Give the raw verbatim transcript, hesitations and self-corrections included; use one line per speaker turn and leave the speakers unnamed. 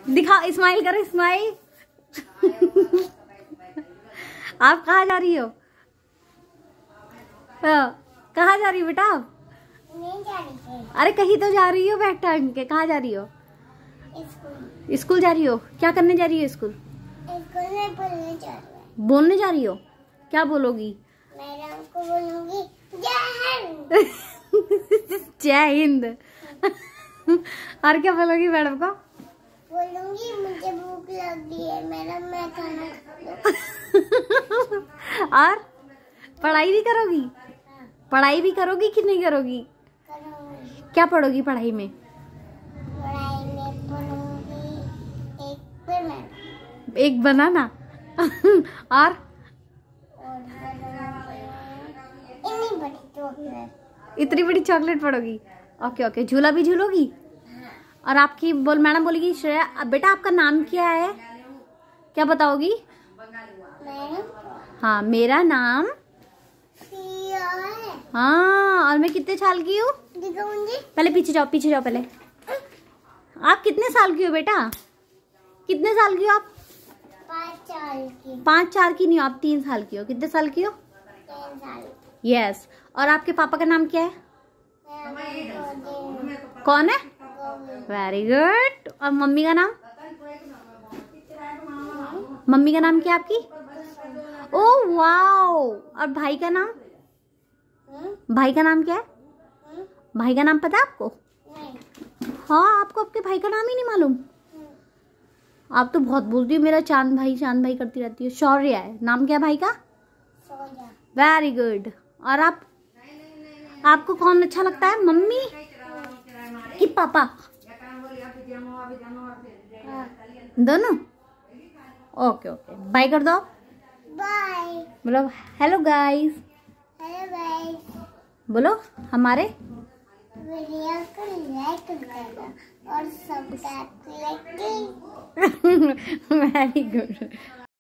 दिखाओ, स्माइल करो, स्माइल। आप कहाँ जा रही हो? कहाँ जा रही हो बेटा आप?
नहीं जा रही।
अरे कहीं तो जा रही हो बैग टांग के। कहाँ जा रही हो?
स्कूल।
स्कूल जा रही हो? क्या करने जा रही हो स्कूल?
स्कूल में बोलने जा रही हूँ।
बोलने जा रही हो? क्या बोलोगी?
मैडम को बोलूंगी जय हिंद।
जय हिंद। और क्या बोलोगी मैडम को?
बोलूंगी मुझे भूख लगी है मैडम, मैं खाना खा लूं।
और पढ़ाई भी करोगी? पढ़ाई भी करोगी कि नहीं करोगी?
करूंगी।
क्या पढ़ोगी पढ़ाई में?
पढ़ाई में पढ़ूंगी एक बनाना।
एक बनाना। और
और इतनी बड़ी चॉकलेट।
इतनी बड़ी चॉकलेट पढ़ोगी? Okay okay. झूला भी झूलोगी? और आपकी बोल मैडम बोलेगी श्रेया अब बेटा आपका नाम क्या है? क्या बताओगी? हाँ मेरा नाम
सिया है।
हाँ। और मैं कितने साल की हूँ?
दिखाऊंगी।
पहले पीछे जाओ, पीछे जाओ पहले। आप कितने साल की हो बेटा? कितने साल की हो आप?
पाँच साल की।
पाँच चार की नहीं हो आप, तीन साल की हो। कितने साल की हो?
तीन साल।
यस। और आपके पापा का नाम क्या है? कौन है? Very good. और मम्मी का नाम? मम्मी का नाम क्या है आपकी? Oh wow. और भाई का नाम? भाई का नाम क्या है? भाई का नाम पता है आपको? हाँ आपको आपके भाई का नाम ही नहीं मालूम? आप तो बहुत बोलती हो मेरा चांद भाई चांद भाई करती रहती हो। शौर्य है नाम। क्या है भाई का? Very good. और आप आपको कौन अच्छा लगता है, मम्मी कि पापा? दोनों? Okay okay. बाय कर दो।
बाय।
बोलो हेलो गाइस।
Hello guys.
बोलो हमारे
वीडियो को लाइक करना और सब्सक्राइब करें।
Very good.